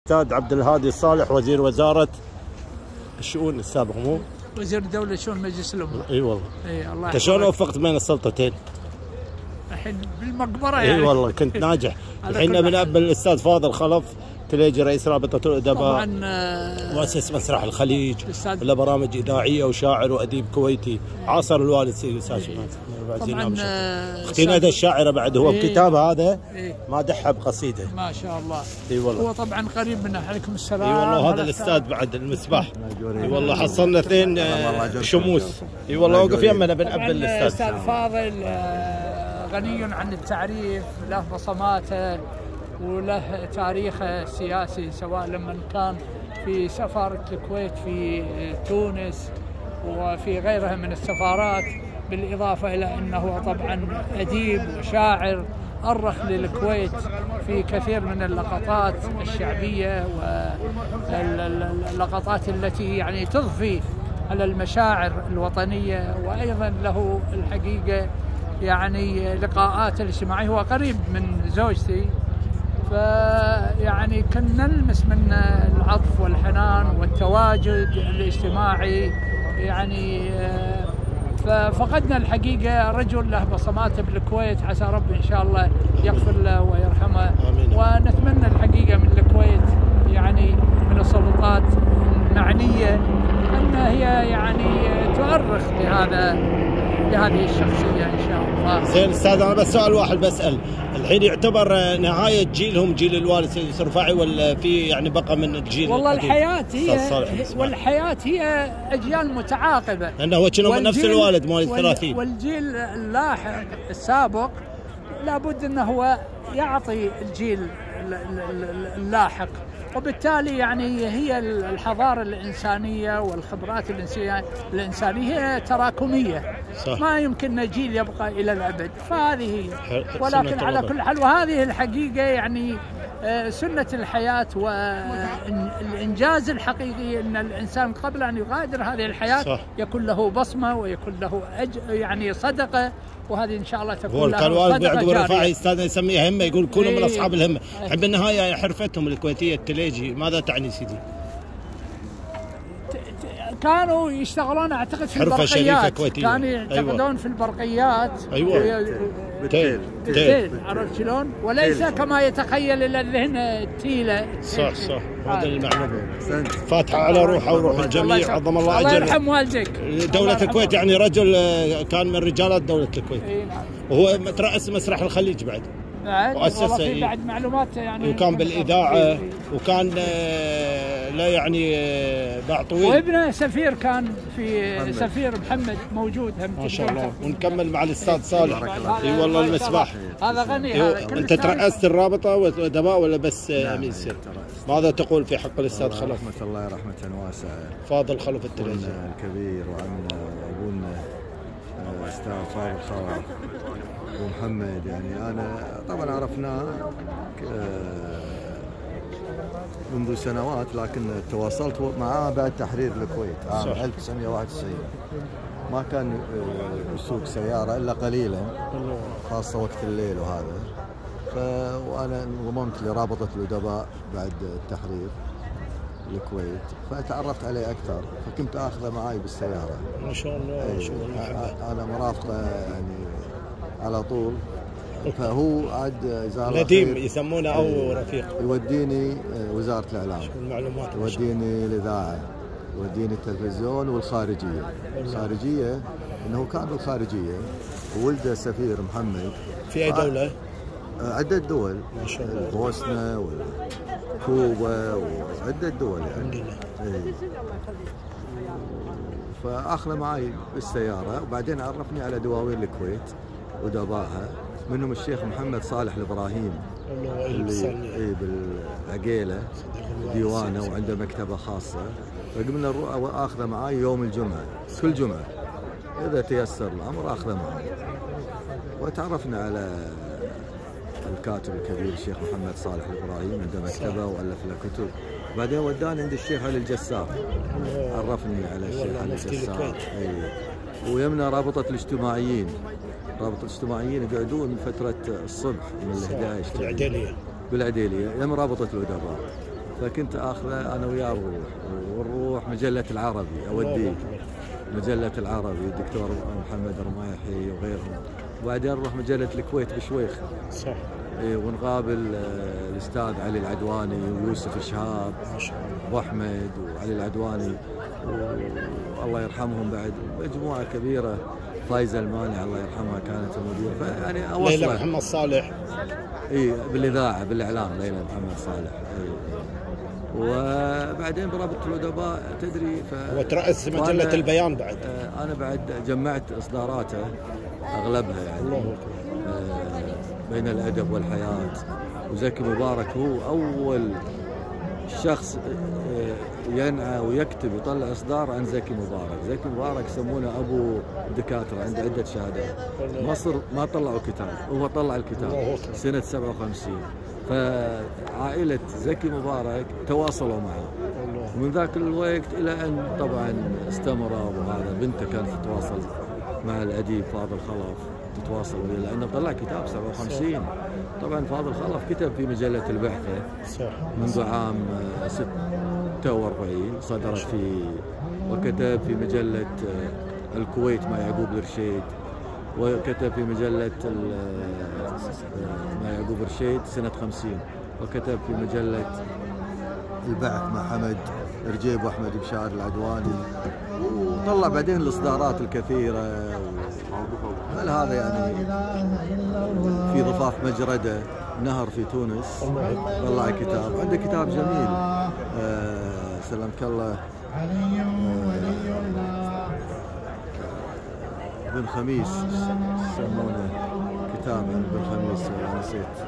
الاستاذ عبد الهادي الصالح وزير وزاره الشؤون السابق، مو وزير الدوله شؤون مجلس الامه. اي والله. اي الله. انت شلون وفقت بين السلطتين؟ الحين بالمقبره يعني. اي والله كنت ناجح. الحين بنقبل الاستاذ فاضل خلف تليجي رئيس رابطه الادباء، طبعا مؤسس مسرح الخليج، له برامج اذاعيه وشاعر واديب كويتي، عاصر الوالد سيدي الاستاذ طبعا اختي ندى الشاعره بعد هو بكتاب هذا مادحها بقصيده. ما شاء الله. اي والله هو طبعا قريب منا. عليكم السلام. اي والله هذا الاستاذ بعد المسبح. اي والله حصلنا اثنين شموس. اي والله وقف يمنا بنقبل الاستاذ. الاستاذ فاضل غني عن التعريف، له بصماته وله تاريخه السياسي، سواء لما كان في سفارة الكويت في تونس وفي غيرها من السفارات، بالإضافة إلى أنه طبعا أديب وشاعر أرخ للكويت في كثير من اللقطات الشعبية واللقطات التي يعني تضفي على المشاعر الوطنية. وأيضا له الحقيقة يعني لقاءات الاجتماعية، هو قريب من زوجتي، فيعني كنا نلمس من العطف والحنان والتواجد الاجتماعي يعني. ففقدنا الحقيقة رجل له بصماته بالكويت، عسى ربي إن شاء الله يغفر له ويرحمه. ونتمنى الحقيقة من الكويت يعني من السلطات المعنية أن هي يعني تؤرخ لهذه الشخصية إن شاء الله. زين أستاذ، أنا بس سؤال واحد بسأل، الحين يعتبر نهاية جيلهم جيل الوالد سيد يوسف رفاعي ولا في يعني بقى من الجيل؟ والله الحياة هي أجيال متعاقبة، لأنه هو كانوا من نفس الوالد مواليد 30. والجيل اللاحق السابق لابد أنه هو يعطي الجيل اللاحق، وبالتالي يعني هي الحضارة الإنسانية والخبرات الإنسانية هي تراكمية. صح. ما يمكن جيل يبقى إلى الأبد، فهذه هي. ولكن على كل حال، وهذه الحقيقة يعني سنة الحياة والإنجاز الحقيقي، أن الإنسان قبل أن يغادر هذه الحياة صح. يكون له بصمة ويكون له يعني صدقة، وهذه إن شاء الله تكون له صدقة جارية. كان يعقوب الرفاعي أستاذنا يسميها همة، يقول كونوا من أصحاب الهمة. بالنهاية حرفتهم الكويتية التليجي، ماذا تعني سيدي؟ كانوا يشتغلون اعتقد في البرقيات، كانوا يعتقدون في البرقيات. ايوه بالتيل، عرفت شلون؟ وليس كما يتخيل الى الذهن التيله. صح هذا المعلومه. فاتحه على روحه وروح الجميع، عظم الله اجره. الله يرحم والدك. دولة الكويت يعني رجل كان من رجالات دولة الكويت. نعم. وهو ترأس مسرح الخليج بعد والله في بعد معلومات يعني، وكان بالإذاعة وكان لا يعني باع طويل، وابنه سفير كان في سفير محمد موجود هم ما شاء الله. ونكمل مع الأستاذ صالح. اي والله المسبح هذا غني. أنت ترأست الرابطة والأدباء ولا بس أمين سر؟ ماذا تقول في حق الأستاذ خلف؟ رحمة الله رحمة واسعة. فاضل خلف التلفزيون الكبير، وعن أبونا أستاذ فاضل خلف ومحمد. يعني أنا طبعا عرفناه منذ سنوات، لكن تواصلت معاه بعد تحرير الكويت عام 1991. ما كان يسوق سيارة إلا قليلا، خاصة وقت الليل وهذا. وأنا انضممت لرابطة الأدباء بعد التحرير الكويت، فتعرفت عليه أكثر، فكنت آخذه معي بالسيارة. ما شاء الله. أنا مرافقه يعني على طول، فهو عاد إزالة نديم يسمونه أو رفيق. يوديني وزارة الإعلام، المعلومات، يوديني الإذاعة، يوديني التلفزيون والخارجية. الخارجية إنه كان بالخارجية، وولده سفير محمد في أي دولة؟ عدة دول، ما شاء الله، بوسنا وكوبا وعدة دول يعني. فأخذ معي بالسيارة، وبعدين عرفني على دواوين الكويت ودبائها، منهم الشيخ محمد صالح الإبراهيم اللي بالعقيلة ديوانه وعنده مكتبة خاصة. فقمنا نروح وآخذه معي يوم الجمعة، كل جمعة إذا تيسر الأمر آخذه معي. وتعرفنا على الكاتب الكبير الشيخ محمد صالح الإبراهيم، عنده مكتبة وألف له كتب. بعدين وداني عند الشيخ علي الجسار، عرفني على الشيخ علي الجسار. ويمنا رابطة الاجتماعيين، رابطة الاجتماعيين يقعدون فترة الصبح من 11 بالعديلية، يم رابطة الأدباء. فكنت اخذه انا وياه ونروح مجله العربي اوديه مجله العربي الدكتور محمد رمايحي وغيرهم، وبعدين نروح مجله الكويت بشويخ صح ونقابل الاستاذ علي العدواني ويوسف الشهاب واحمد وعلي العدواني والله يرحمهم، بعد مجموعه كبيره، فايزه المانع الله يرحمها كانت المدير، فيعني اوصل ليلى محمد صالح بالاذاعه بالاعلام ليلى محمد صالح وبعدين برابطه الادباء تدري وترأس مجله البيان بعد. انا بعد جمعت اصداراته اغلبها يعني بين الادب والحياه، وزكي مبارك هو اول شخص ينعى ويكتب ويطلع اصدار عن زكي مبارك. زكي مبارك يسمونه ابو الدكاتره، عنده عده شهادات. مصر ما طلعوا كتاب، هو طلع الكتاب سنه 57. فعائله زكي مبارك تواصلوا معه ومن ذاك الوقت الى ان طبعا استمر، وهذا بنته كانت تتواصل مع الاديب فاضل خلف، تتواصل وياه لانه طلع كتاب 57. طبعا فاضل خلف كتب في مجله البعثه منذ عام 46 صدرت في، وكتب في مجله الكويت مع يعقوب الرشيد، وكتب في مجله مع يعقوب الرشيد سنه 50، وكتب في مجله البعث مع حمد رجيب واحمد بشار العدواني، وطلع بعدين الاصدارات الكثيره. هل هذا يعني في ضفاف مجرده نهر في تونس طلع كتاب، عنده كتاب جميل سلمك الله بن خميس يسمونه كتاب يعني بن خميس نسيت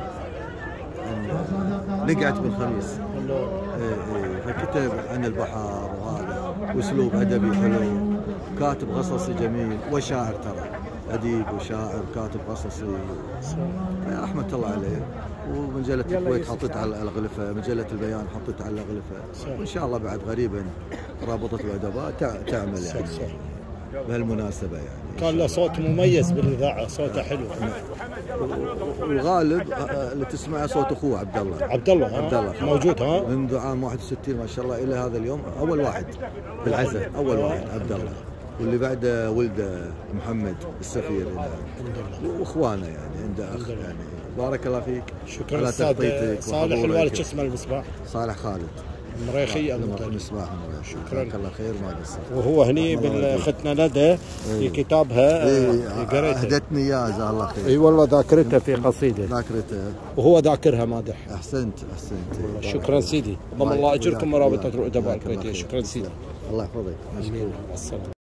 نقعت بن خميس فكتب عن البحر وهذا واسلوب ادبي حلو، كاتب قصصي جميل وشاعر، ترى اديب وشاعر كاتب قصصي رحمه الله عليه. ومجله الكويت حطيت على الغلفه، مجله البيان حطيت على الغلفه، وان شاء الله بعد غريبا رابطه الادباء تعمل يعني بهالمناسبه يعني. كان له صوت مميز بالاذاعه، صوته حلو. والغالب اللي تسمعه صوت اخوه عبد الله. عبد الله موجود منذ عام 61 ما شاء الله الى هذا اليوم، اول واحد بالعزاء، اول واحد عبد الله، واللي بعده ولده محمد السفير واخوانه يعني عنده اخ يعني. بارك الله فيك. شكرا على تغطيتك. صالح الوالد شو اسمه المصباح؟ صالح خالد المريخي المصباح. شكرا جزاك الله خير ما قصرت. وهو هني بالختنا ندى في كتابها قريتها، اهدتني اياه جزاه الله خير. اي والله ذاكرتها في قصيده، ذاكرتها وهو ذاكرها مادح. احسنت. شكرا سيدي، ضم الله اجركم ورابطه الادباء الكويتيه. شكرا سيدي، الله يحفظك. مشكور. السلام.